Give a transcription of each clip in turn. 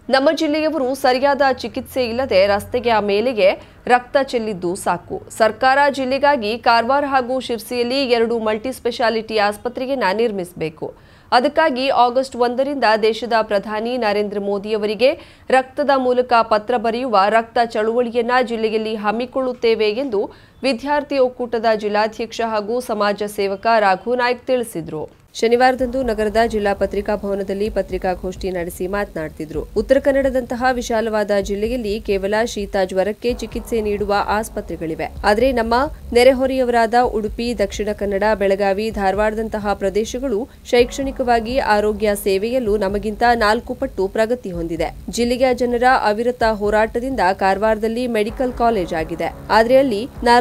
ನಮ್ಮ ಜಿಲ್ಲೆಯವರು ಸರಿಯಾದ ಚಿಕಿತ್ಸೆ ಇಲ್ಲದೆ ರಸ್ತೆಗೆ ಮೇಲೆಗೆ ರಕ್ತ ಚೆಲ್ಲಿದ್ದು ಸಾಕು. ಸರ್ಕಾರ ಜಿಲ್ಲೆಗಾಗಿ ಕಾರವಾರ ಹಾಗೂ ಶಿರ್ಸಿಯಲ್ಲಿ 2 ಮಲ್ಟಿ ಸ್ಪೆಷಾಲಿಟಿ ಆಸ್ಪತ್ರೆಯನ್ನು ನಿರ್ಮಿಸಬೇಕು. ಅದಕ್ಕಾಗಿ ಆಗಸ್ಟ್ 1ರಿಂದ ದೇಶದ ಪ್ರಧಾನಿ ನರೇಂದ್ರ ಮೋದಿ ಅವರಿಗೆ ರಕ್ತದ ಮೂಲಕ ಪತ್ರ ಬರೆಯುವ ರಕ್ತ ಚಳುವಳಿಯನ್ನ ಜಿಲ್ಲೆಯಲ್ಲಿ ಹಮ್ಮಿಕೊಳ್ಳುತ್ತೇವೆ ಎಂದು ವಿದ್ಯಾರ್ಥಿ ಒಕ್ಕೂಟದ ಜಿಲ್ಲಾಧ್ಯಕ್ಷ ಹಾಗೂ ಸಮಾಜ ಸೇವಕ ರಾಘುನಾಯ್ಕ್ ತಿಳಿಸಿದರು. ಶನಿವಾರದಂದು ನಗರದ ಜಿಲ್ಲಾ ಪತ್ರಿಕಾ ಭವನದಲ್ಲಿ ಪತ್ರಿಕಾಗೋಷ್ಠಿ ನಡೆಸಿ ಮಾತನಾಡುತ್ತಿದ್ದರು. ಉತ್ತರ ಕನ್ನಡದಂತಹ ವಿಶಾಲವಾದ ಜಿಲ್ಲೆಯಲ್ಲಿ ಕೇವಲ ಶೀತ ಜ್ವರಕ್ಕೆ ಚಿಕಿತ್ಸೆ ನೀಡುವ ಆಸ್ಪತ್ರೆಗಳಿವೆ. ಆದರೆ ನಮ್ಮ ನೆರೆಹೊರೆಯವರಾದ ಉಡುಪಿ, ದಕ್ಷಿಣ ಕನ್ನಡ, ಬೆಳಗಾವಿ, ಧಾರವಾಡದಂತಹ ಪ್ರದೇಶಗಳು ಶೈಕ್ಷಣಿಕವಾಗಿ ಆರೋಗ್ಯ ಸೇವೆಯಲ್ಲೂ ನಮಗಿಂತ 4 ಪಟ್ಟು ಪ್ರಗತಿ ಹೊಂದಿದೆ. ಜಿಲ್ಲೆಯ ಜನರ ಅವಿರತ ಹೋರಾಟದಿಂದ ಕಾರವಾರದಲ್ಲಿ ಮೆಡಿಕಲ್ ಕಾಲೇಜ್ ಆಗಿದೆ. ಆದರೆ ಅಲ್ಲಿ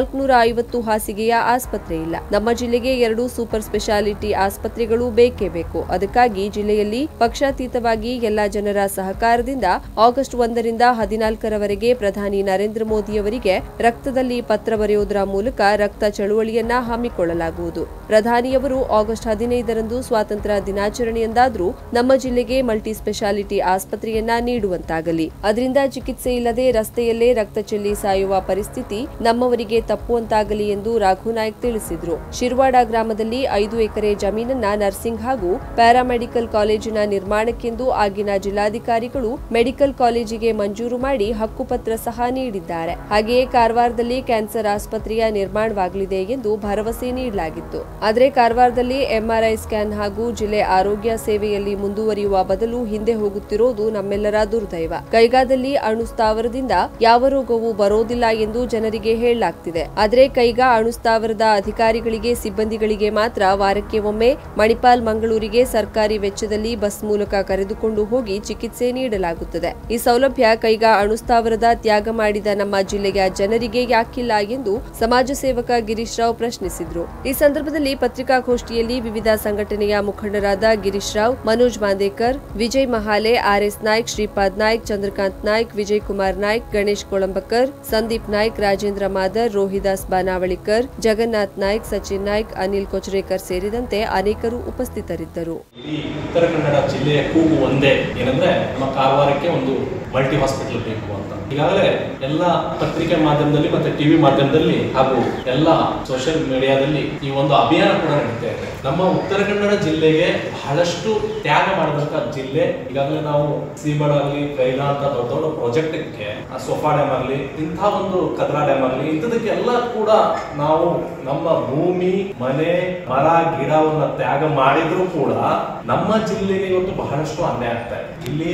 450 ಹಾಸಿಗೆಯ ಆಸ್ಪತ್ರೆ ಇಲ್ಲ. ನಮ್ಮ ಜಿಲ್ಲೆಗೆ 2 ಸೂಪರ್ ಸ್ಪೆಷಾಲಿಟಿ ಆಸ್ಪತ್ರೆ ಬೇಕೇ ಬೇಕು. ಅದಕ್ಕಾಗಿ ಜಿಲ್ಲೆಯಲ್ಲಿ ಪಕ್ಷಾತೀತವಾಗಿ ಎಲ್ಲ ಜನರ ಸಹಕಾರದಿಂದ ಆಗಸ್ಟ್ 1ರಿಂದ 14ರವರೆಗೆ ಪ್ರಧಾನಿ ನರೇಂದ್ರ ಮೋದಿ ಅವರಿಗೆ ರಕ್ತದಲ್ಲಿ ಪತ್ರ ಬರೆಯುವುದರ ಮೂಲಕ ರಕ್ತ ಚಳುವಳಿಯನ್ನ ಹಮ್ಮಿಕೊಳ್ಳಲಾಗುವುದು. ಪ್ರಧಾನಿಯವರು ಆಗಸ್ಟ್ 15ರಂದು ಸ್ವಾತಂತ್ರ್ಯ ದಿನಾಚರಣೆಯಂದಾದ್ರೂ ನಮ್ಮ ಜಿಲ್ಲೆಗೆ ಮಲ್ಟಿ ಸ್ಪೆಷಾಲಿಟಿ ಆಸ್ಪತ್ರೆಯನ್ನ ನೀಡುವಂತಾಗಲಿ. ಅದರಿಂದ ಚಿಕಿತ್ಸೆ ಇಲ್ಲದೆ ರಸ್ತೆಯಲ್ಲೇ ರಕ್ತ ಚೆಲ್ಲಿ ಸಾಯುವ ಪರಿಸ್ಥಿತಿ ನಮ್ಮವರಿಗೆ ತಪ್ಪುವಂತಾಗಲಿ ಎಂದು ರಾಘುನಾಯ್ಕ್ ತಿಳಿಸಿದರು. ಶಿರ್ವಾಡ ಗ್ರಾಮದಲ್ಲಿ 5 ಎಕರೆ ಜಮೀನನ್ನ ನರ್ಸಿಂಗ್ ಹಾಗೂ ಪ್ಯಾರಾಮೆಡಿಕಲ್ ಕಾಲೇಜಿನ ನಿರ್ಮಾಣಕ್ಕೆಂದು ಆಗಿನ ಜಿಲ್ಲಾಧಿಕಾರಿಗಳು ಮೆಡಿಕಲ್ ಕಾಲೇಜಿಗೆ ಮಂಜೂರು ಮಾಡಿ ಹಕ್ಕುಪತ್ರ ಸಹ ನೀಡಿದ್ದಾರೆ. ಹಾಗೆಯೇ ಕಾರವಾರದಲ್ಲಿ ಕ್ಯಾನ್ಸರ್ ಆಸ್ಪತ್ರೆಯ ನಿರ್ಮಾಣವಾಗಲಿದೆ ಎಂದು ಭರವಸೆ ನೀಡಲಾಗಿತ್ತು. ಆದರೆ ಕಾರವಾರದಲ್ಲಿ ಎಂಆರ್ಐ ಸ್ಕ್ಯಾನ್ ಹಾಗೂ ಜಿಲ್ಲೆ ಆರೋಗ್ಯ ಸೇವೆಯಲ್ಲಿ ಮುಂದುವರಿಯುವ ಬದಲು ಹಿಂದೆ ಹೋಗುತ್ತಿರುವುದು ನಮ್ಮೆಲ್ಲರ ದುರ್ದೈವ. ಕೈಗಾದಲ್ಲಿ ಅಣು ಸ್ಥಾವರದಿಂದ ಯಾವ ರೋಗವೂ ಬರೋದಿಲ್ಲ ಎಂದು ಜನರಿಗೆ ಹೇಳಲಾಗ್ತಿದೆ. ಆದರೆ ಕೈಗಾ ಅಣು ಸ್ಥಾವರದ ಅಧಿಕಾರಿಗಳಿಗೆ, ಸಿಬ್ಬಂದಿಗಳಿಗೆ ಮಾತ್ರ ವಾರಕ್ಕೆ ಒಮ್ಮೆ ಮಣಿಪಾಲ್, ಮಂಗಳೂರಿಗೆ ಸರ್ಕಾರಿ ವೆಚ್ಚದಲ್ಲಿ ಬಸ್ ಮೂಲಕ ಕರೆದುಕೊಂಡು ಹೋಗಿ ಚಿಕಿತ್ಸೆ ನೀಡಲಾಗುತ್ತದೆ. ಈ ಸೌಲಭ್ಯ ಕೈಗಾ ಅಣುಸ್ಥಾವರದ ತ್ಯಾಗ ಮಾಡಿದ ನಮ್ಮ ಜಿಲ್ಲೆಯ ಜನರಿಗೆ ಯಾಕಿಲ್ಲ ಎಂದು ಸಮಾಜ ಸೇವಕ ಗಿರೀಶ್ ರಾವ್ ಪ್ರಶ್ನಿಸಿದರು. ಈ ಸಂದರ್ಭದಲ್ಲಿ ಪತ್ರಿಕಾಗೋಷ್ಠಿಯಲ್ಲಿ ವಿವಿಧ ಸಂಘಟನೆಯ ಮುಖಂಡರಾದ ಗಿರೀಶ್ ರಾವ್, ಮನೋಜ್ ಬಾಂದೇಕರ್, ವಿಜಯ್ ಮಹಾಲೆ, ಆರ್ಎಸ್ ನಾಯ್ಕ್, ಶ್ರೀಪಾದ್ ನಾಯ್ಕ್, ಚಂದ್ರಕಾಂತ್ ನಾಯ್ಕ್, ವಿಜಯ್ ಕುಮಾರ್ ನಾಯ್ಕ್, ಗಣೇಶ್ ಕೊಳಂಬಕರ್, ಸಂದೀಪ್ ನಾಯ್ಕ್, ರಾಜೇಂದ್ರ ಮಾದರ್, ರೋಹಿದಾಸ್ ಬಾನಾವಳಿಕರ್, ಜಗನ್ನಾಥ್ ನಾಯ್ಕ್, ಸಚಿನ್ ನಾಯ್ಕ್, ಅನಿಲ್ ಕೊಚ್ರೇಕರ್ ಸೇರಿದಂತೆ ಅನೇಕರು ಉಪಸ್ಥಿತರಿದ್ದರು. ಉತ್ತರ ಕನ್ನಡ ಜಿಲ್ಲೆಯ ಕೂಗು ಒಂದೇ ಏನಂದ್ರೆ ನಮ್ಮ ಕಾರವಾರಕ್ಕೆ ಒಂದು ಮಲ್ಟಿ ಹಾಸ್ಪಿಟಲ್ ಬೇಕು ಅಂತ. ಈಗಾಗಲೇ ಎಲ್ಲ ಪತ್ರಿಕೆ ಮಾಧ್ಯಮದಲ್ಲಿ ಮತ್ತೆ ಟಿವಿ ಮಾಧ್ಯಮದಲ್ಲಿ ಹಾಗೂ ಎಲ್ಲ ಸೋಷಿಯಲ್ ಮೀಡಿಯಾದಲ್ಲಿ ಈ ಒಂದು ಅಭಿಯಾನ ಕೂಡ ನಡೀತಾ ಇದೆ. ನಮ್ಮ ಉತ್ತರ ಕನ್ನಡ ಜಿಲ್ಲೆಗೆ ಬಹಳಷ್ಟು ತ್ಯಾಗ ಮಾಡಿದಂತ ಜಿಲ್ಲೆ. ಈಗಾಗಲೇ ನಾವು ಸೀಬಳ ಆಗಲಿ, ಕೈಲಾ ಅಂತ ದೊಡ್ಡ ದೊಡ್ಡ ಪ್ರಾಜೆಕ್ಟ್ಗೆ, ಸೋಫಾ ಡ್ಯಾಮ್ ಆಗಲಿ, ಇಂಥ ಒಂದು ಕದ್ರಾ ಡ್ಯಾಮ್ ಆಗಲಿ, ಇಂಥದಕ್ಕೆಲ್ಲ ಕೂಡ ನಾವು ನಮ್ಮ ಭೂಮಿ, ಮನೆ, ಮರ, ಗಿಡವನ್ನ ತ್ಯಾಗ ಮಾಡಿದ್ರು ಕೂಡ ನಮ್ಮ ಜಿಲ್ಲೆಗೆ ಇವತ್ತು ಬಹಳಷ್ಟು ಅನ್ಯಾಯ ಆಗ್ತಾ ಇದೆ. ಇಲ್ಲಿ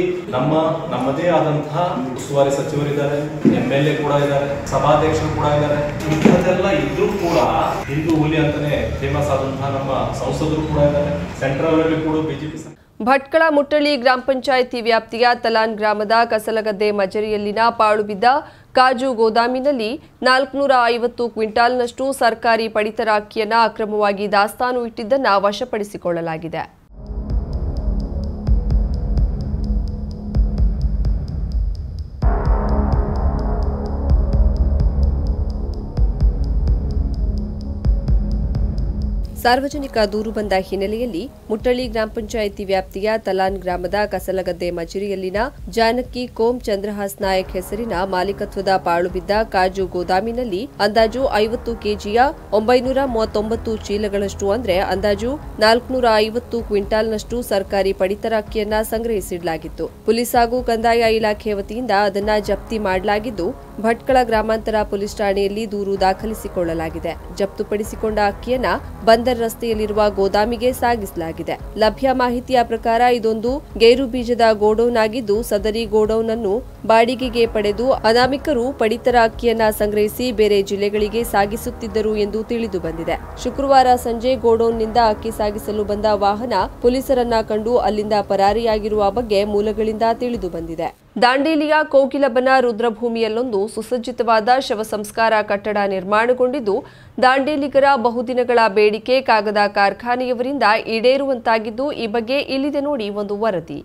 ನಮ್ಮದೇ ಆದಂತಹ ಉಸ್ತುವಾರಿ ಸಚಿವರಿದ್ದಾರೆ, MLA ಕೂಡ ಇದ್ದಾರೆ, ಸಭಾಧ್ಯಕ್ಷರು ಕೂಡ ಇದ್ದಾರೆ. ಇಂಥದ್ದೆಲ್ಲ ಇದ್ರೂ ಕೂಡ ಹಿಂದೂ ಹುಲಿ ಅಂತಾನೆ ಫೇಮಸ್ ಆದಂತಹ ನಮ್ಮ ಸಂಸದರು ಕೂಡ ಇದ್ದಾರೆ. ಸೆಂಟ್ರಲ್ ಅಲ್ಲಿ ಕೂಡ ಬಿಜೆಪಿ. ಭಟ್ಕಳ ಮುಟ್ಟಳ್ಳಿ ಗ್ರಾಮ ಪಂಚಾಯಿತಿ ವ್ಯಾಪ್ತಿಯ ತಲಾನ್ ಗ್ರಾಮದ ಕಸಲಗದ್ದೆ ಮಜರಿಯಲ್ಲಿನ ಪಾಳು ಬಿದ್ದ ಕಾಜು ಗೋದಾಮಿನಲ್ಲಿ 450 ಕ್ವಿಂಟಾಲ್ನಷ್ಟು ಸರ್ಕಾರಿ ಪಡಿತರ ಅಕ್ಕಿಯನ್ನು ಅಕ್ರಮವಾಗಿ ದಾಸ್ತಾನು ಇಟ್ಟಿದ್ದನ್ನು ವಶಪಡಿಸಿಕೊಳ್ಳಲಾಗಿದೆ. ಸಾರ್ವಜನಿಕ ದೂರು ಬಂದ ಹಿನ್ನೆಲೆಯಲ್ಲಿ ಮುಟ್ಟಳ್ಳಿ ಗ್ರಾಮ ಪಂಚಾಯಿತಿ ವ್ಯಾಪ್ತಿಯ ತಲಾನ್ ಗ್ರಾಮದ ಕಸಲಗದ್ದೆ ಮಜರಿಯಲ್ಲಿನ ಜಾನಕಿ ಕೋಮ್ ಚಂದ್ರಹಾಸ್ ನಾಯಕ್ ಹೆಸರಿನ ಮಾಲೀಕತ್ವದ ಪಾಳು ಬಿದ್ದ ಕಾಜು ಗೋದಾಮಿನಲ್ಲಿ ಅಂದಾಜು 50 ಕೆಜಿಯ 939 ಚೀಲಗಳಷ್ಟು ಅಂದ್ರೆ ಅಂದಾಜು 450 ಕ್ವಿಂಟಾಲ್ನಷ್ಟು ಸರ್ಕಾರಿ ಪಡಿತರ ಅಕ್ಕಿಯನ್ನ ಸಂಗ್ರಹಿಸಿಡಲಾಗಿತ್ತು. ಪೊಲೀಸ್ ಹಾಗೂ ಕಂದಾಯ ಇಲಾಖೆ ವತಿಯಿಂದ ಅದನ್ನ ಜಪ್ತಿ ಮಾಡಲಾಗಿದ್ದು, ಭಟ್ಕಳ ಗ್ರಾಮಾಂತರ ಪೊಲೀಸ್ ಠಾಣೆಯಲ್ಲಿ ದೂರು ದಾಖಲಿಸಿಕೊಳ್ಳಲಾಗಿದೆ. ಜಪ್ತುಪಡಿಸಿಕೊಂಡ ಅಕ್ಕಿಯನ್ನ ಬಂದರ್ ರಸ್ತೆಯಲ್ಲಿರುವ ಗೋದಾಮಿಗೆ ಸಾಗಿಸಲಾಗಿದೆ. ಲಭ್ಯ ಮಾಹಿತಿಯ ಪ್ರಕಾರ ಇದೊಂದು ಗೇರು ಬೀಜದ ಗೋಡೌನ್ ಆಗಿದ್ದು, ಸದರಿ ಗೋಡೌನ್ ಅನ್ನು ಬಾಡಿಗೆಗೆ ಪಡೆದು ಅನಾಮಿಕರು ಪಡಿತರ ಅಕ್ಕಿಯನ್ನ ಸಂಗ್ರಹಿಸಿ ಬೇರೆ ಜಿಲ್ಲೆಗಳಿಗೆ ಸಾಗಿಸುತ್ತಿದ್ದರು ಎಂದು ತಿಳಿದು ಬಂದಿದೆ. ಶುಕ್ರವಾರ ಸಂಜೆ ಗೋಡೌನ್ನಿಂದ ಅಕ್ಕಿ ಸಾಗಿಸಲು ಬಂದ ವಾಹನ ಪೊಲೀಸರನ್ನ ಕಂಡು ಅಲ್ಲಿಂದ ಪರಾರಿಯಾಗಿರುವ ಬಗ್ಗೆ ಮೂಲಗಳಿಂದ ತಿಳಿದು ಬಂದಿದೆ. ದಾಂಡೇಲಿಯ ಕೋಗಿಲಬನ ರುದ್ರಭೂಮಿಯಲ್ಲೊಂದು ಸುಸಜ್ಜಿತವಾದ ಶವ ಸಂಸ್ಕಾರ ಕಟ್ಟಡ ನಿರ್ಮಾಣಗೊಂಡಿದ್ದು, ದಾಂಡೇಲಿಗರ ಬಹುದಿನಗಳ ಬೇಡಿಕೆ ಕಾಗದ ಕಾರ್ಖಾನೆಯವರಿಂದ ಈಡೇರುವಂತಾಗಿದ್ದು, ಈ ಬಗ್ಗೆ ಇಲ್ಲಿದೆ ನೋಡಿ ಒಂದು ವರದಿ.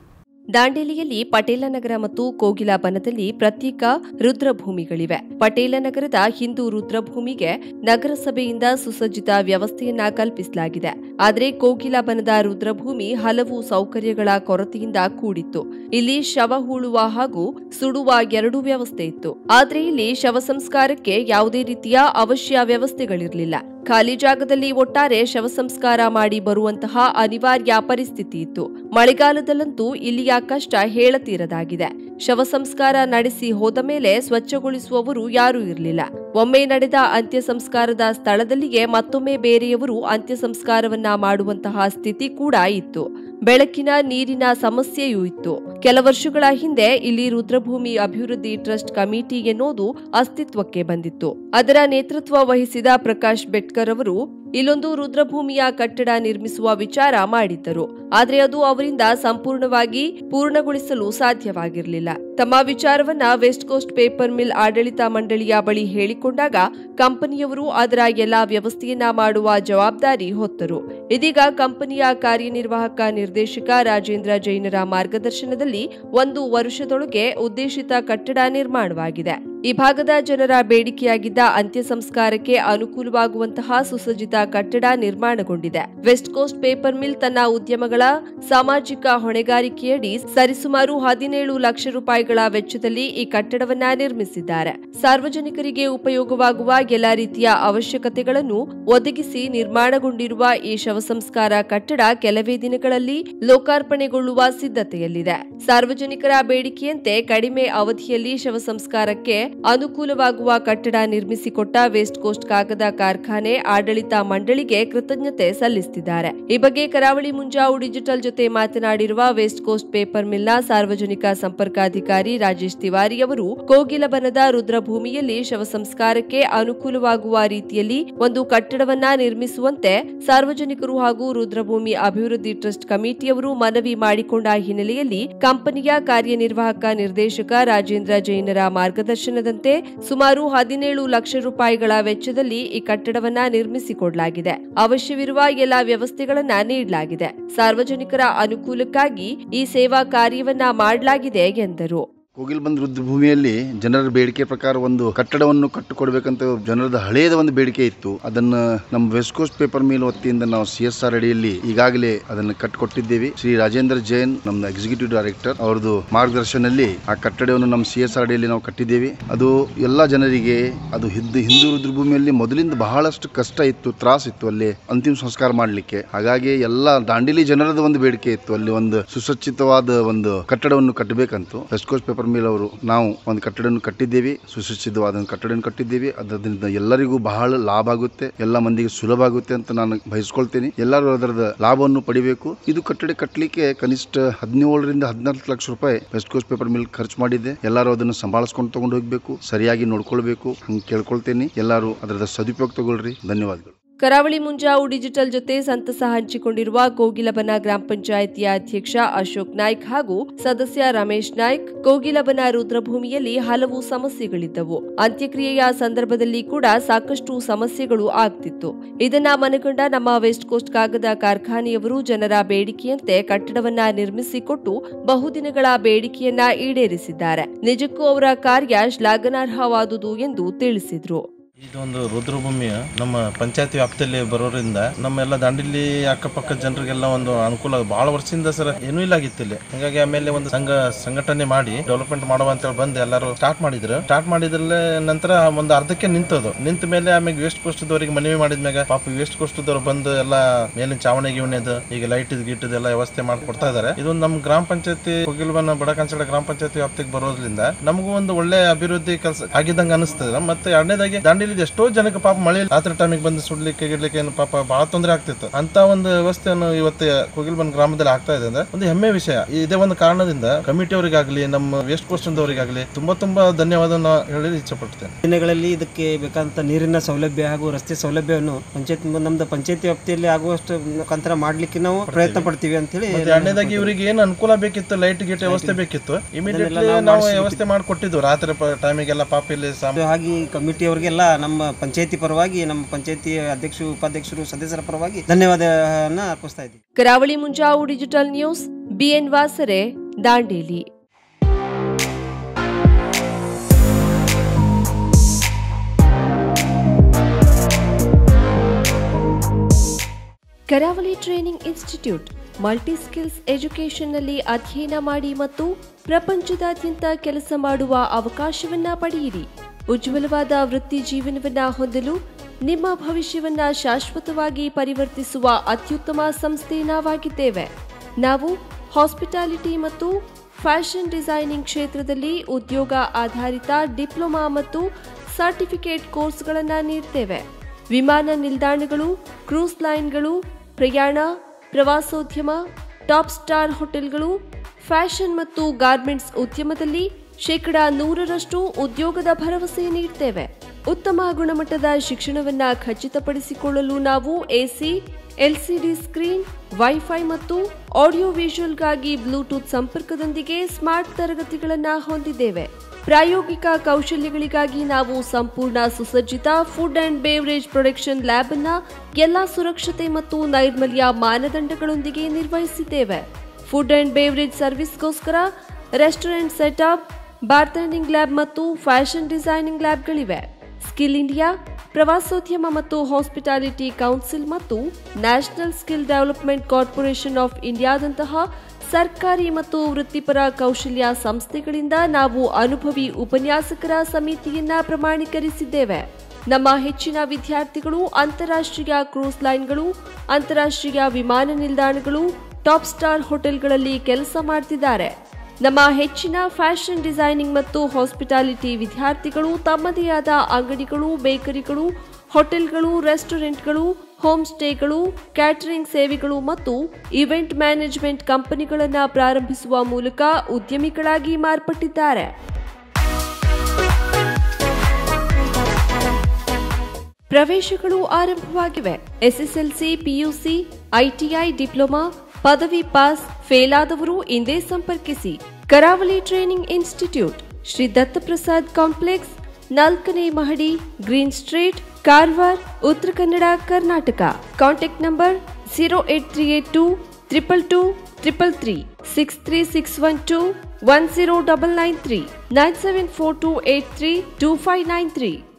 ದಾಂಡೇಲಿಯಲ್ಲಿ ಪಟೇಲನಗರ ಮತ್ತು ಕೋಗಿಲಾಬನದಲ್ಲಿ ಪ್ರತ್ಯೇಕ ರುದ್ರಭೂಮಿಗಳಿವೆ. ಪಟೇಲನಗರದ ಹಿಂದೂ ರುದ್ರಭೂಮಿಗೆ ನಗರಸಭೆಯಿಂದ ಸುಸಜ್ಜಿತ ವ್ಯವಸ್ಥೆಯನ್ನ ಕಲ್ಪಿಸಲಾಗಿದೆ. ಆದರೆ ಕೋಗಿಲಾಬನದ ರುದ್ರಭೂಮಿ ಹಲವು ಸೌಕರ್ಯಗಳ ಕೊರತೆಯಿಂದ ಕೂಡಿತ್ತು. ಇಲ್ಲಿ ಶವ ಹೂಳುವ ಹಾಗೂ ಸುಡುವ ಎರಡೂ ವ್ಯವಸ್ಥೆ ಇತ್ತು. ಆದರೆ ಇಲ್ಲಿ ಶವ ಸಂಸ್ಕಾರಕ್ಕೆ ಯಾವುದೇ ರೀತಿಯ ಅವಶ್ಯ ವ್ಯವಸ್ಥೆಗಳಿರಲಿಲ್ಲ. ಖಾಲಿ ಜಾಗದಲ್ಲಿ ಒಟ್ಟಾರೆ ಶವ ಸಂಸ್ಕಾರ ಮಾಡಿ ಬರುವಂತಹ ಅನಿವಾರ್ಯ ಪರಿಸ್ಥಿತಿ ಇತ್ತು. ಮಳೆಗಾಲದಲ್ಲಂತೂ ಇಲ್ಲಿಯ ಕಷ್ಟ ಹೇಳತೀರದಾಗಿದೆ. ಶವ ಸಂಸ್ಕಾರ ನಡೆಸಿ ಹೋದ ಮೇಲೆ ಸ್ವಚ್ಛಗೊಳಿಸುವವರು ಯಾರೂ ಇರಲಿಲ್ಲ. ಒಮ್ಮೆ ನಡೆದ ಅಂತ್ಯ ಸಂಸ್ಕಾರದ ಸ್ಥಳದಲ್ಲಿಯೇ ಮತ್ತೊಮ್ಮೆ ಬೇರೆಯವರು ಅಂತ್ಯ ಸಂಸ್ಕಾರವನ್ನ ಮಾಡುವಂತಹ ಸ್ಥಿತಿ ಕೂಡ ಇತ್ತು. ಬೆಳಕಿನ ನೀರಿನ ಸಮಸ್ಯೆಯೂ ಇತ್ತು. ಕೆಲ ವರ್ಷಗಳ ಹಿಂದೆ ಇಲ್ಲಿ ರುದ್ರಭೂಮಿ ಅಭಿವೃದ್ಧಿ ಟ್ರಸ್ಟ್ ಕಮಿಟಿ ಎನ್ನುವುದು ಅಸ್ತಿತ್ವಕ್ಕೆ ಬಂದಿತ್ತು. ಅದರ ನೇತೃತ್ವ ವಹಿಸಿದ ಪ್ರಕಾಶ್ ಬೆಟ್ಕರ್ ಅವರು ಇಲ್ಲೊಂದು ರುದ್ರಭೂಮಿಯ ಕಟ್ಟಡ ನಿರ್ಮಿಸುವ ವಿಚಾರ ಮಾಡಿದ್ದರು. ಆದರೆ ಅದು ಅವರಿಂದ ಸಂಪೂರ್ಣವಾಗಿ ಪೂರ್ಣಗೊಳಿಸಲು ಸಾಧ್ಯವಾಗಿರಲಿಲ್ಲ. ತಮ್ಮ ವಿಚಾರವನ್ನ ವೆಸ್ಟ್ ಕೋಸ್ಟ್ ಪೇಪರ್ ಮಿಲ್ ಆಡಳಿತ ಮಂಡಳಿಯ ಬಳಿ ಹೇಳಿಕೊಂಡಾಗ ಕಂಪನಿಯವರು ಅದರ ಎಲ್ಲಾ ವ್ಯವಸ್ಥೆಯನ್ನ ಮಾಡುವ ಜವಾಬ್ದಾರಿ ಹೊತ್ತರು. ಇದೀಗ ಕಂಪನಿಯ ಕಾರ್ಯನಿರ್ವಾಹಕ ನಿರ್ದೇಶಕ ರಾಜೇಂದ್ರ ಜೈನರ ಮಾರ್ಗದರ್ಶನದಲ್ಲಿ 1 ವರ್ಷದೊಳಗೆ ಉದ್ದೇಶಿತ ಕಟ್ಟಡ ನಿರ್ಮಾಣವಾಗಿದೆ. ಈ ಭಾಗದ ಜನರ ಬೇಡಿಕೆಯಾಗಿದ್ದ ಅಂತ್ಯ ಸಂಸ್ಕಾರಕ್ಕೆ ಅನುಕೂಲವಾಗುವಂತಹ ಸುಸಜ್ಜಿತ ಕಟ್ಟಡ ನಿರ್ಮಾಣಗೊಂಡಿದೆ. ವೆಸ್ಟ್ ಕೋಸ್ಟ್ ಪೇಪರ್ ಮಿಲ್ ತನ್ನ ಉದ್ಯಮಗಳ ಸಾಮಾಜಿಕ ಹೊಣೆಗಾರಿಕೆಯಡಿ ಸರಿಸುಮಾರು 17 ಲಕ್ಷ ರೂಪಾಯಿಗಳ ವೆಚ್ಚದಲ್ಲಿ ಈ ಕಟ್ಟಡವನ್ನ ನಿರ್ಮಿಸಿದ್ದಾರೆ. ಸಾರ್ವಜನಿಕರಿಗೆ ಉಪಯೋಗವಾಗುವ ಎಲ್ಲಾ ರೀತಿಯ ಅವಶ್ಯಕತೆಗಳನ್ನು ಒದಗಿಸಿ ನಿರ್ಮಾಣಗೊಂಡಿರುವ ಈ ಶವ ಸಂಸ್ಕಾರ ಕಟ್ಟಡ ಕೆಲವೇ ದಿನಗಳಲ್ಲಿ ಲೋಕಾರ್ಪಣೆಗೊಳ್ಳುವ ಸಿದ್ಧತೆಯಲ್ಲಿದೆ. ಸಾರ್ವಜನಿಕರ ಬೇಡಿಕೆಯಂತೆ ಕಡಿಮೆ ಅವಧಿಯಲ್ಲಿ ಶವ ಸಂಸ್ಕಾರಕ್ಕೆ ಅನುಕೂಲವಾಗುವ ಕಟ್ಟಡ ನಿರ್ಮಿಸಿಕೊಟ್ಟ ವೆಸ್ಟ್ ಕೋಸ್ಟ್ ಕಾಗದ ಕಾರ್ಖಾನೆ ಆಡಳಿತ ಮಂಡಳಿಗೆ ಕೃತಜ್ಞತೆ ಸಲ್ಲಿಸುತ್ತಿದ್ದಾರೆ. ಈ ಬಗ್ಗೆ ಕರಾವಳಿ ಮುಂಜಾವು ಡಿಜಿಟಲ್ ಜೊತೆ ಮಾತನಾಡಿರುವ ವೆಸ್ಟ್ ಕೋಸ್ಟ್ ಪೇಪರ್ ಮಿಲ್ನ ಸಾರ್ವಜನಿಕ ಸಂಪರ್ಕಾಧಿಕಾರಿ ರಾಜೇಶ್ ತಿವಾರಿ ಅವರು ಕೋಗಿಲಬನದ ರುದ್ರಭೂಮಿಯಲ್ಲಿ ಶವ ಸಂಸ್ಕಾರಕ್ಕೆ ಅನುಕೂಲವಾಗುವ ರೀತಿಯಲ್ಲಿ ಒಂದು ಕಟ್ಟಡವನ್ನ ನಿರ್ಮಿಸುವಂತೆ ಸಾರ್ವಜನಿಕರು ಹಾಗೂ ರುದ್ರಭೂಮಿ ಅಭಿವೃದ್ಧಿ ಟ್ರಸ್ಟ್ ಕಮಿಟಿಯವರು ಮನವಿ ಮಾಡಿಕೊಂಡ ಹಿನ್ನೆಲೆಯಲ್ಲಿ ಕಂಪನಿಯ ಕಾರ್ಯನಿರ್ವಾಹಕ ನಿರ್ದೇಶಕ ರಾಜೇಂದ್ರ ಜೈನರ ಮಾರ್ಗದರ್ಶನದಂತೆ ಸುಮಾರು 17 ಲಕ್ಷ ರೂಪಾಯಿಗಳ ವೆಚ್ಚದಲ್ಲಿ ಈ ಕಟ್ಟಡವನ್ನ ನಿರ್ಮಿಸಿಕೊಡಲಾಗಿದೆ. ಅವಶ್ಯವಿರುವ ಎಲ್ಲಾ ವ್ಯವಸ್ಥೆಗಳನ್ನ ನೀಡಲಾಗಿದೆ. ಸಾರ್ವಜನಿಕರ ಅನುಕೂಲಕ್ಕಾಗಿ ಈ ಸೇವಾ ಕಾರ್ಯವನ್ನ ಮಾಡಲಾಗಿದೆ ಎಂದರು. ಕೋಗಿಲಬನ ರುದ್ರಭೂಮಿಯಲ್ಲಿ ಜನರ ಬೇಡಿಕೆ ಪ್ರಕಾರ ಒಂದು ಕಟ್ಟಡವನ್ನು ಕಟ್ಟಿಕೊಡ್ಬೇಕಂತ ಜನರದ ಹಳೆಯದ ಒಂದು ಬೇಡಿಕೆ ಇತ್ತು. ಅದನ್ನ ನಮ್ಮ ವೆಸ್ಟ್ ಕೋಸ್ಟ್ ಪೇಪರ್ ಮಿಲ್ ವತಿಯಿಂದ ನಾವು CSR ಅಡಿಯಲ್ಲಿ ಈಗಾಗಲೇ ಅದನ್ನು ಕಟ್ಟಿಕೊಟ್ಟಿದ್ದೇವೆ. ಶ್ರೀ ರಾಜೇಂದ್ರ ಜೈನ್ ನಮ್ಮ ಎಕ್ಸಿಕ್ಯೂಟಿವ್ ಡೈರೆಕ್ಟರ್ ಅವರದು ಮಾರ್ಗದರ್ಶನದಲ್ಲಿ ಆ ಕಟ್ಟಡವನ್ನು ನಮ್ಮ CSR ಅಡಿಯಲ್ಲಿ ನಾವು ಕಟ್ಟಿದ್ದೇವೆ. ಅದು ಎಲ್ಲಾ ಜನರಿಗೆ ಅದು ಹಿಂದೂ ರುದ್ರಭೂಮಿಯಲ್ಲಿ ಮೊದಲಿಂದ ಬಹಳಷ್ಟು ಕಷ್ಟ ಇತ್ತು, ತ್ರಾಸ ಇತ್ತು ಅಲ್ಲಿ ಅಂತಿಮ ಸಂಸ್ಕಾರ ಮಾಡಲಿಕ್ಕೆ. ಹಾಗಾಗಿ ಎಲ್ಲಾ ದಾಂಡೇಲಿ ಜನರದ ಒಂದು ಬೇಡಿಕೆ ಇತ್ತು, ಅಲ್ಲಿ ಒಂದು ಸುಸಜ್ಜಿತವಾದ ಒಂದು ಕಟ್ಟಡವನ್ನು ಕಟ್ಟಬೇಕಂತ ವೆಸ್ಟ್ ಕೋಸ್ಟ್ ಪೇಪರ್ ಮಿಲ್ ಅವರು ನಾವು ಒಂದು ಕಟ್ಟಡವನ್ನು ಕಟ್ಟಿದ್ದೇವೆ. ಸುಸಜ್ಜಿತವಾದ ಕಟ್ಟಡ ಕಟ್ಟಿದ್ದೇವೆ. ಅದರಿಂದ ಎಲ್ಲರಿಗೂ ಬಹಳ ಲಾಭ ಆಗುತ್ತೆ, ಎಲ್ಲ ಮಂದಿಗೆ ಸುಲಭ ಆಗುತ್ತೆ ಅಂತ ನಾನು ಬಯಸ್ಕೊಳ್ತೇನೆ. ಎಲ್ಲರೂ ಅದರದ ಲಾಭವನ್ನು ಪಡಿಬೇಕು. ಇದು ಕಟ್ಟಡ ಕಟ್ಟಲಿಕ್ಕೆ ಕನಿಷ್ಠ 17 ರಿಂದ 14 ಲಕ್ಷ ರೂಪಾಯಿ ವೆಸ್ಟ್ ಕೋಸ್ಟ್ ಪೇಪರ್ ಮಿಲ್ ಖರ್ಚು ಮಾಡಿದೆ. ಎಲ್ಲರೂ ಅದನ್ನು ಸಂಭಾಳಿಸ್ಕೊಂಡು ತಗೊಂಡು ಹೋಗ್ಬೇಕು, ಸರಿಯಾಗಿ ನೋಡ್ಕೊಳ್ಬೇಕು, ಹಂಗೆ ಕೇಳ್ಕೊಳ್ತೇನೆ. ಎಲ್ಲರೂ ಅದರದ ಸದುಪಯೋಗ ತಗೊಳ್ರಿ. ಧನ್ಯವಾದಗಳು. ಕರಾವಳಿ ಮುಂಜಾವು ಡಿಜಿಟಲ್ ಜೊತೆ ಸಂತಸ ಹಂಚಿಕೊಂಡಿರುವ ಕೋಗಿಲಬನ ಗ್ರಾಮ ಪಂಚಾಯಿತಿಯ ಅಧ್ಯಕ್ಷ ಅಶೋಕ್ ನಾಯ್ಕ್ ಹಾಗೂ ಸದಸ್ಯ ರಮೇಶ್ ನಾಯ್ಕ್, ಕೋಗಿಲಬನ ರುದ್ರಭೂಮಿಯಲ್ಲಿ ಹಲವು ಸಮಸ್ಯೆಗಳಿದ್ದವು. ಅಂತ್ಯಕ್ರಿಯೆಯ ಸಂದರ್ಭದಲ್ಲಿ ಕೂಡ ಸಾಕಷ್ಟು ಸಮಸ್ಯೆಗಳು ಆಗ್ತಿತ್ತು. ಇದನ್ನ ಮನಗಂಡ ನಮ್ಮ ವೆಸ್ಟ್ ಕೋಸ್ಟ್ ಕಾಗದ ಕಾರ್ಖಾನೆಯವರು ಜನರ ಬೇಡಿಕೆಯಂತೆ ಕಟ್ಟಡವನ್ನ ನಿರ್ಮಿಸಿಕೊಟ್ಟು ಬಹುದಿನಗಳ ಬೇಡಿಕೆಯನ್ನ ಈಡೇರಿಸಿದ್ದಾರೆ. ನಿಜಕ್ಕೂ ಅವರ ಕಾರ್ಯ ಶ್ಲಾಘನಾರ್ಹವಾದುದು ಎಂದು ತಿಳಿಸಿದ್ರು. ಇದೊಂದು ರುದ್ರಭೂಮಿಯ ನಮ್ಮ ಪಂಚಾಯತಿ ವ್ಯಾಪ್ತಿಯಲ್ಲಿ ಬರೋದ್ರಿಂದ ನಮ್ಮೆಲ್ಲ ದಾಂಡೇಲಿ ಅಕ್ಕಪಕ್ಕ ಜನರಿಗೆಲ್ಲ ಒಂದು ಅನುಕೂಲ. ಬಹಳ ವರ್ಷದಿಂದ ಸರ್ ಏನೂ ಇಲ್ಲ ಆಗಿತ್ತು ಇಲ್ಲಿ. ಹಾಗಾಗಿ ಆಮೇಲೆ ಒಂದು ಸಂಘಟನೆ ಮಾಡಿ ಡೆವಲಪ್ಮೆಂಟ್ ಮಾಡುವ ಅಂತ ಹೇಳಿ ಬಂದು ಎಲ್ಲರೂ ಸ್ಟಾರ್ಟ್ ಮಾಡಿದ್ರಲ್ಲೇ ನಂತರ ಒಂದು ಅರ್ಧಕ್ಕೆ ನಿಂತ ಮೇಲೆ ಆಮೇಲೆ ವೆಸ್ಟ್ ಕೋಸ್ಟ್ದವರಿಗೆ ಮನವಿ ಮಾಡಿದ್ಮ್ಯಾಗ ಪಾಪ ವೆಸ್ಟ್ ಕೋಸ್ಟ್ದವ್ರು ಬಂದು ಎಲ್ಲ ಮೇಲಿನ ಚಾವಣಿ ಗಿವಣಿದು ಈಗ ಲೈಟ್ ಗಿಟ್ಟದೆಲ್ಲ ವ್ಯವಸ್ಥೆ ಮಾಡ್ಕೊಡ್ತಾ ಇದಾರೆ. ಇದೊಂದು ನಮ್ಮ ಗ್ರಾಮ ಪಂಚಾಯತಿ ಕೋಗಿಲಬನ ಬಡಕಂಚಡ ಗ್ರಾಮ ಪಂಚಾಯತಿ ವ್ಯಾಪ್ತಿಗೆ ಬರೋದ್ರಿಂದ ನಮಗೂ ಒಂದು ಒಳ್ಳೆ ಅಭಿವೃದ್ಧಿ ಕೆಲಸ ಆಗಿದ್ದಂಗೆ ಅನಿಸ್ತದೆ. ಮತ್ತೆ ಎರಡನೇದಾಗಿ ದಾಂಡೇಲಿ ಎಷ್ಟೋ ಜನಕ್ಕೆ ಪಾಪ ಮಳೆ ರಾತ್ರಿ ಟೈಮಿಗೆ ಬಂದು ಸುಡ್ಲಿಕ್ಕೆ ಗಿಡ್ಲಿಕ್ಕೆ ಪಾಪ ಬಹಳ ತೊಂದರೆ ಆಗ್ತಿತ್ತು. ಅಂತ ಒಂದು ವ್ಯವಸ್ಥೆಯನ್ನು ಇವತ್ತು ಕೋಗಿಲಬನ ಗ್ರಾಮದಲ್ಲಿ ಆಗ್ತಾ ಇದೆ ಅಂದ್ರೆ ಒಂದು ಹೆಮ್ಮೆ ವಿಷಯ. ಇದೇ ಒಂದು ಕಾರಣದಿಂದ ಕಮಿಟಿಯವರಿಗಾಗ್ಲಿ ನಮ್ಮ ವೆಸ್ಟ್ ಕೋಸ್ಟ್ ಅವರಿಗಾಗ್ಲಿ ತುಂಬಾ ಧನ್ಯವಾದ ಹೇಳಿ ಇಚ್ಛಪಡ್ತೇನೆ. ದಿನಗಳಲ್ಲಿ ಇದಕ್ಕೆ ಬೇಕಾದಂತ ನೀರಿನ ಸೌಲಭ್ಯ ಹಾಗೂ ರಸ್ತೆ ಸೌಲಭ್ಯವನ್ನು ನಮ್ದು ಪಂಚಾಯತಿ ವ್ಯಾಪ್ತಿಯಲ್ಲಿ ಆಗುವಷ್ಟು ಮುಖಾಂತರ ಮಾಡ್ಲಿಕ್ಕೆ ನಾವು ಪ್ರಯತ್ನ ಪಡ್ತೀವಿ ಅಂತ ಹೇಳಿ. ಎರಡನೇದಾಗಿ ಇವರಿಗೆ ಏನು ಅನುಕೂಲ ಬೇಕಿತ್ತು, ಲೈಟ್ ಗೇಟ್ ವ್ಯವಸ್ಥೆ ಬೇಕಿತ್ತು, ಇಮಿಡಿಯೇಟ್ಲಿ ನಾವು ವ್ಯವಸ್ಥೆ ಮಾಡಿಕೊಟ್ಟಿದ್ವು. ರಾತ್ರಿ ಟೈಮಿಗೆಲ್ಲ ಪಾಪ ಇಲ್ಲಿ ಹಾಗೆ ಕಮಿಟಿಯವರಿಗೆಲ್ಲ ನಮ್ಮ ಪಂಚಾಯತಿ ಪರವಾಗಿ, ನಮ್ಮ ಪಂಚಾಯತಿ ಅಧ್ಯಕ್ಷರು, ಉಪಾಧ್ಯಕ್ಷರು, ಸದಸ್ಯರ ಪರವಾಗಿ ಧನ್ಯವಾದವನ್ನ ಅರ್ಪಿಸ್ತಾ ಇದ್ದೀವಿ. Karavali Munjavu digital news, BN Vasare, Dandeli. Karavali training institute multi skills ಎಜುಕೇಷನ್ನಲ್ಲಿ ಅಧ್ಯಯನ ಮಾಡಿ ಮತ್ತು ಪ್ರಪಂಚದಾದ್ಯಂತ ಕೆಲಸ ಮಾಡುವ ಅವಕಾಶವನ್ನ ಪಡೆಯಿರಿ. ಉಜ್ವಲವಾದ ವೃತ್ತಿ ಜೀವನವನ್ನ ಹೊಂದಲು ನಿಮ್ಮ ಭವಿಷ್ಯವನ್ನ ಶಾಶ್ವತವಾಗಿ ಪರಿವರ್ತಿಸುವ ಅತ್ಯುತ್ತಮ ಸಂಸ್ಥೆ ನಾವಾಗಿದ್ದೇವೆ. ನಾವು ಹಾಸ್ಪಿಟಾಲಿಟಿ ಮತ್ತು ಫ್ಯಾಷನ್ ಡಿಸೈನಿಂಗ್ ಕ್ಷೇತ್ರದಲ್ಲಿ ಉದ್ಯೋಗ ಆಧಾರಿತ ಡಿಪ್ಲೊಮಾ ಮತ್ತು ಸರ್ಟಿಫಿಕೇಟ್ ಕೋರ್ಸ್ಗಳನ್ನು ನೀಡುತ್ತೇವೆ. ವಿಮಾನ ನಿಲ್ದಾಣಗಳು, ಕ್ರೂಸ್ ಲೈನ್ಗಳು, ಪ್ರಯಾಣ, ಪ್ರವಾಸೋದ್ಯಮ, ಟಾಪ್ ಸ್ಟಾರ್ ಹೋಟೆಲ್ಗಳು, ಫ್ಯಾಷನ್ ಮತ್ತು ಗಾರ್ಮೆಂಟ್ಸ್ ಉದ್ಯಮದಲ್ಲಿ 100% ಉದ್ಯೋಗದ ಭರವಸೆ ನೀಡುತ್ತೇವೆ. ಉತ್ತಮ ಗುಣಮಟ್ಟದ ಶಿಕ್ಷಣವನ್ನು ಖಚಿತಪಡಿಸಿಕೊಳ್ಳಲು ನಾವು ಎಸಿ, ಎಲ್ಸಿಡಿ ಸ್ಕ್ರೀನ್, ವೈಫೈ ಮತ್ತು ಆಡಿಯೋ ವಿಜುವಲ್ಗಾಗಿ ಬ್ಲೂಟೂತ್ ಸಂಪರ್ಕದೊಂದಿಗೆ ಸ್ಮಾರ್ಟ್ ತರಗತಿಗಳನ್ನು ಹೊಂದಿದ್ದೇವೆ. ಪ್ರಾಯೋಗಿಕ ಕೌಶಲ್ಯಗಳಿಗಾಗಿ ನಾವು ಸಂಪೂರ್ಣ ಸುಸಜ್ಜಿತ food and beverage production lab ಅನ್ನು ಎಲ್ಲಾ ಸುರಕ್ಷತೆ ಮತ್ತು ನೈರ್ಮಲ್ಯ ಮಾನದಂಡಗಳೊಂದಿಗೆ ನಿರ್ವಹಿಸಿದ್ದೇವೆ. ಫುಡ್ ಅಂಡ್ ಬೇವರೇಜ್ ಸರ್ವಿಸ್ಗೋಸ್ಕರ ರೆಸ್ಟೋರೆಂಟ್ ಸೆಟಪ್, ಬಾರ್ಟೆಂಡಿಂಗ್ ಲ್ಯಾಬ್ ಮತ್ತು ಫ್ಯಾಷನ್ ಡಿಸೈನಿಂಗ್ ಲ್ಯಾಬ್ಗಳಿವೆ. ಸ್ಕಿಲ್ ಇಂಡಿಯಾ, ಪ್ರವಾಸೋದ್ಯಮ ಮತ್ತು ಹಾಸ್ಪಿಟಾಲಿಟಿ ಕೌನ್ಸಿಲ್ ಮತ್ತು national skill development corporation of ಇಂಡಿಯಾದಂತಹ ಸರ್ಕಾರಿ ಮತ್ತು ವೃತ್ತಿಪರ ಕೌಶಲ್ಯ ಸಂಸ್ಥೆಗಳಿಂದ ನಾವು ಅನುಭವಿ ಉಪನ್ಯಾಸಕರ ಸಮಿತಿಯನ್ನ ಪ್ರಮಾಣೀಕರಿಸಿದ್ದೇವೆ. ನಮ್ಮ ಹೆಚ್ಚಿನ ವಿದ್ಯಾರ್ಥಿಗಳು ಅಂತಾರಾಷ್ಟ್ರೀಯ ಕ್ರೂಸ್ ಲೈನ್ಗಳು, ಅಂತಾರಾಷ್ಟ್ರೀಯ ವಿಮಾನ ನಿಲ್ದಾಣಗಳು, ಟಾಪ್ ಸ್ಟಾರ್ ಹೋಟೆಲ್ಗಳಲ್ಲಿ ಕೆಲಸ ಮಾಡುತ್ತಿದ್ದಾರೆ. ನಮ್ಮ ಹೆಚ್ಚಿನ ಫ್ಯಾಷನ್ ಡಿಸೈನಿಂಗ್ ಮತ್ತು ಹಾಸ್ಪಿಟಾಲಿಟಿ ವಿದ್ಯಾರ್ಥಿಗಳು ತಮ್ಮದೇ ಆದ ಅಂಗಡಿಗಳು, ಬೇಕರಿಗಳು, ಹೋಟೆಲ್ಗಳು, ರೆಸ್ಟೋರೆಂಟ್ಗಳು, ಹೋಮ್ ಸ್ಟೇಗಳು, ಕ್ಯಾಟರಿಂಗ್ ಸೇವೆಗಳು ಮತ್ತು ಇವೆಂಟ್ ಮ್ಯಾನೇಜ್ಮೆಂಟ್ ಕಂಪನಿಗಳನ್ನು ಪ್ರಾರಂಭಿಸುವ ಮೂಲಕ ಉದ್ಯಮಿಗಳಾಗಿ ಮಾರ್ಪಟ್ಟಿದ್ದಾರೆ. ಪ್ರವೇಶಗಳು ಆರಂಭವಾಗಿವೆ. ಎಸ್ಎಸ್ಎಲ್ಸಿ, ಪಿಯುಸಿ, ಐಟಿಐ, ಡಿಪ್ಲೊಮಾ, ಪದವಿ ಪಾಸ್, ಫೇಲ್ ಆದವರು ಇಂದೇ ಸಂಪರ್ಕಿಸಿ. Karavali training institute, Shri Dattaprasad complex, 4ನೇ ಮಹಡಿ, green street, Karwar, Uttara Kannada, Karnataka. Contact number 08382 222 333 63612 10993 9742832593.